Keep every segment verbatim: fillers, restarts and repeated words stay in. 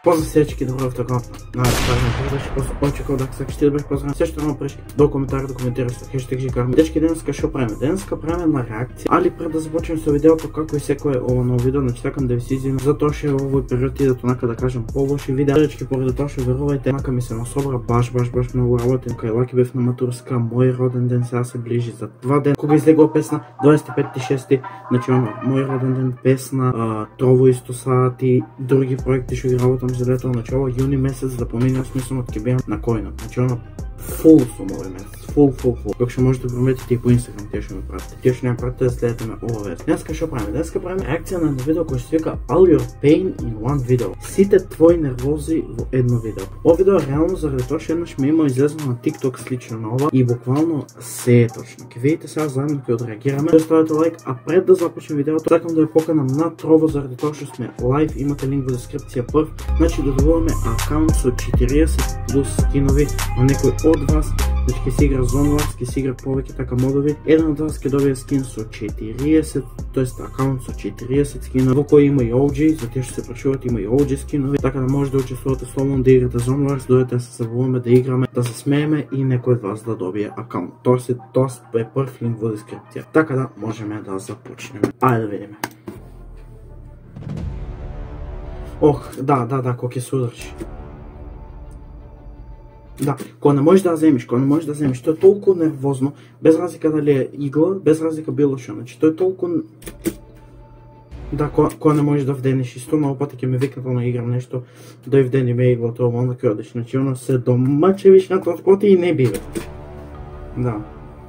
Поздрав всички, добро в такова. Очаквал да ще добре поздравям. Също едно преш до коментар да коментираш хештег жикарми. Дечки денеска шо правиме? Денеска правиме на реакция. Али пред да започнем со видеото како и секое ова ново видео, значи сакам да ви се извинам за тоа што овој период идат онака да кажам полоши видеа. Дечки поради тоа што верувајте, онака ми се насобра баш баш баш многу работим кај Лаки бев на матурска, мој роден ден сега се ближи за два ден. Кога излегува песна дваесет и пети шести, значи мој роден ден песна, Трово исто сати, други проекти што ги работам за лето, значи ова јуни месец да поминам смислено ќе беам на којнот. Значи она фул сум овој месец. Фул, фул, фул. Како што можете да прометите и по Инстаграм, тие што ме пратите. Тие што не ме пратите да следете ме ова вест. Днеска што правиме? Днеска правиме реакција на едно видео кој се вика All Your Pain in One Video. Сите твои нервози во едно видео. Ова видео е реално заради тоа што еднаш ме има излезено на TikTok слично на ова и буквално се е точно. Ќе видите сега заедно ќе одреагираме. Да ставите лайк, а пред да започнем видеото, сакам да ја поканам на Трово заради тоа што сме лайв, имате линк во дескрипција прв. Значи да добиваме акаунт со четириесет плюс скинови на некој од вас. Значи ќе се игра Zonelabs, ќе се игра повеќе така модови. Еден од вас ќе добие скин со четириесет, тоест акаунт со четириесет скинови, во кој има и о джи, за тие што се прашуват, има и о джи скинови, така да може да учествувате слободно да играте Zonelabs, дојдете да се забавуваме, да играме, да се смееме и некој од вас да добие акаунт. Тоа се тоа е прв линк во дескрипција. Така да можеме да започнеме. Ајде да видиме. Ох, да, да, да, кој ќе се удржи. Да, кога не можеш да ја земиш, кога не можеш да ја земиш, тоа е толку нервозно, без разлика дали е игла, без разлика било што, значи тоа е толку... Да, кога, кога не можеш да вдениш, исто много пати ќе ме викнат да играм нешто, да ја вдениме иглата, ова, onda ќе одиш, значи она се домачевиш на тоа споти и не бива. Да.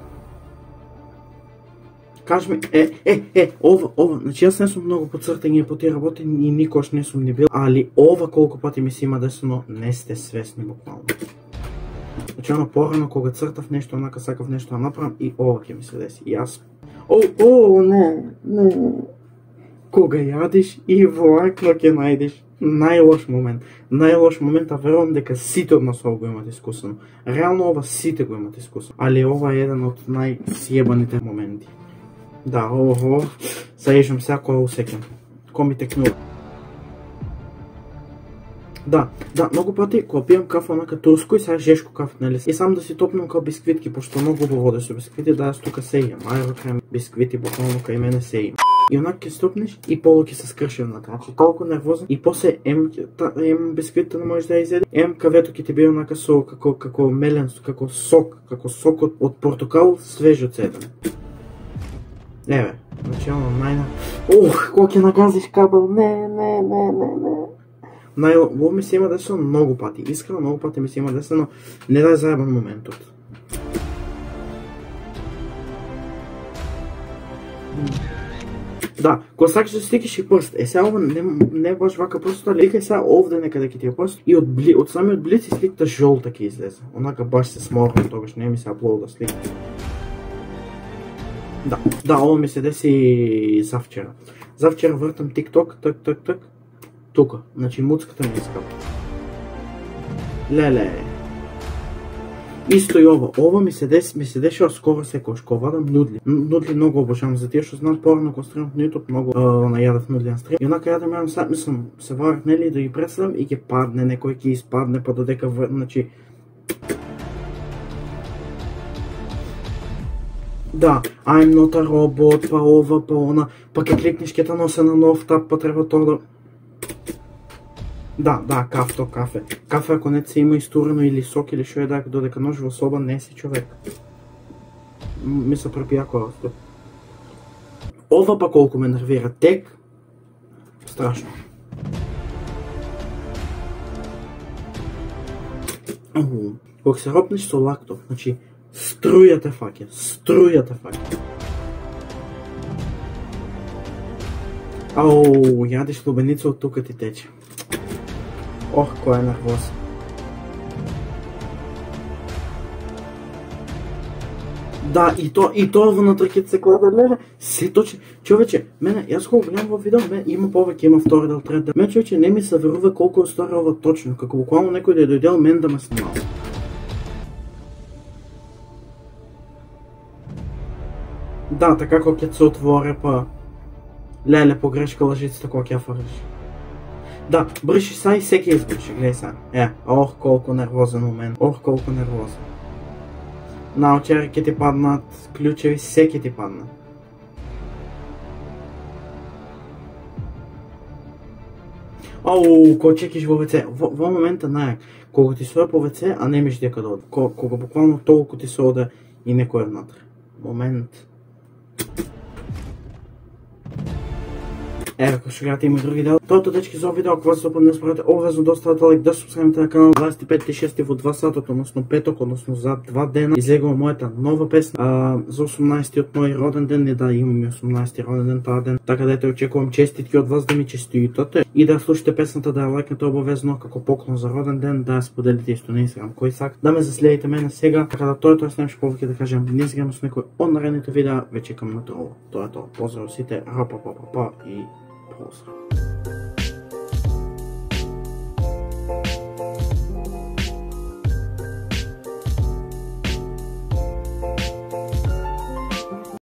Кажи ми, е, е, е, ова, ова, значи јас не сум многу по цртање по тие работи и никош не сум ни бил, али ова колку пати ми се има десено, не сте свесни буквално. Значи оно порано кога цртав нешто, онака сакав нешто да направам и ова ќе ми се деси. И јас, о, о, не, не. Кога јадиш и влакно ќе најдеш најлош момент. Најлош момент, а верувам дека сите од нас ова го имат искусено. Реално ова сите го имат искусено. Али ова е еден од најсјебаните моменти. Да, ово, заежам сега која усекам. Ко ми текнува. Да, да, многу пати кога пијам кафе онака турско и сега жешко кафе, нели? И само да си топнам као бисквитки, пошто многу убаво воде со бисквити, да јас тука се имам. Аерокрем, бисквити, буквално кај мене се има. И онак ќе стопнеш и полу ќе се скрши одната. Значи толку нервозен и после ем ем бисквитта не можеш да ја изеде. Ем кавето ќе ти биде онака со како како мелен, како сок, како сок од, од портокал свежо цеден. Еве, значи оно најна... Ух, кога ќе нагазиш кабел, не, не, не, не, не. Нај, во ми се има десено многу пати, искрено многу пати ми се има десено, не да е заебан моментот. Да, кога сакаш да стикиш и прст, е сега ова не, не баш вака прстот, али ликај сега овде некаде ќе ти е прст и од, бли, од самиот блиц и сликата жолта ќе излезе. Онака баш се сморно, тогаш не ми се аплоуда слика. Да, да, ова ми се деси завчера. Завчера вртам TikTok, так, так, так, тука, значи муцката ми искава. Леле. Исто и ова, ова ми се деси, ми се дешава скоро секојаш, кога вадам нудли. Нудли многу обожавам, за тие што знаат порано кога стримам на YouTube, многу најадав нудли на стрим. И онака јадам, јадам сад, мислам, се варат нели да ги представам и ќе падне, некој ќе испадне, па додека, значи... Да, I'm not a robot, па ова, па она, па ке кликнеш ке те носе на нов тап, па треба тоа да... Да, да, кафто, кафе. Кафе ако не се има истурено или сок или шо е да, додека нож во соба не си човек. Ми се препијако расто. Ова па колку ме нервира, тек, страшно. Кога се ропнеш со лактов, значи, струја те фаќа, струја те фаќа. Ау, јадиш лубеница од тука ти тече. Ох, кој е нервоз. Да, и то, и тоа внатре ќе се гледа, леле, се точно. Човече, мене, јас кога гледам во видео, мене има повеќе, има втори дел, трет дел. Мене, човече, не ми се верува колку е стара ова точно, како буквално некој да е дојдел мен да ме снимал. Да, така кога ќе се отворе, па... Леле, погрешка лъжицата кога ќе ја фрлиш. Да, бърши са и всеки избърши, гледай са. Е, ох колко нервозен момент, ох колко нервозен. Научерки ти паднат, ключеви всеки ти паднат. Оу, ко чекиш во веце, во, во момента најак, кога ти се по веце, а не миш дека да оди, кога буквално толку ти се оде и некој е внатре. Момент. Ево, ако ще гледате има други видео. Тоа дечки за видео, ако вас допадне, спорете обвезно да оставите лайк, да субскрайбите на канал. дваесет и пети шести во два сата, односно петок, односно за два дена, излегува мојата нова песна а, за осумнаесети мој роден ден, не да имам и осумнаесети роден ден таа ден. Така да ете очекувам честитки од вас да ми честитате и да слушате песната, да ја лайкнете обавезно како поклон за роден ден, да ја споделите исто на Инстаграм кој сак, да ме заследите мене сега. Така да тоа е тоа, снемаш повеќе да кажам, не изгледам с некој од наредните видеа, веќе чекам на тоа. Тоа е тоа. Поздрав сите, рапа па па па и pozdrav.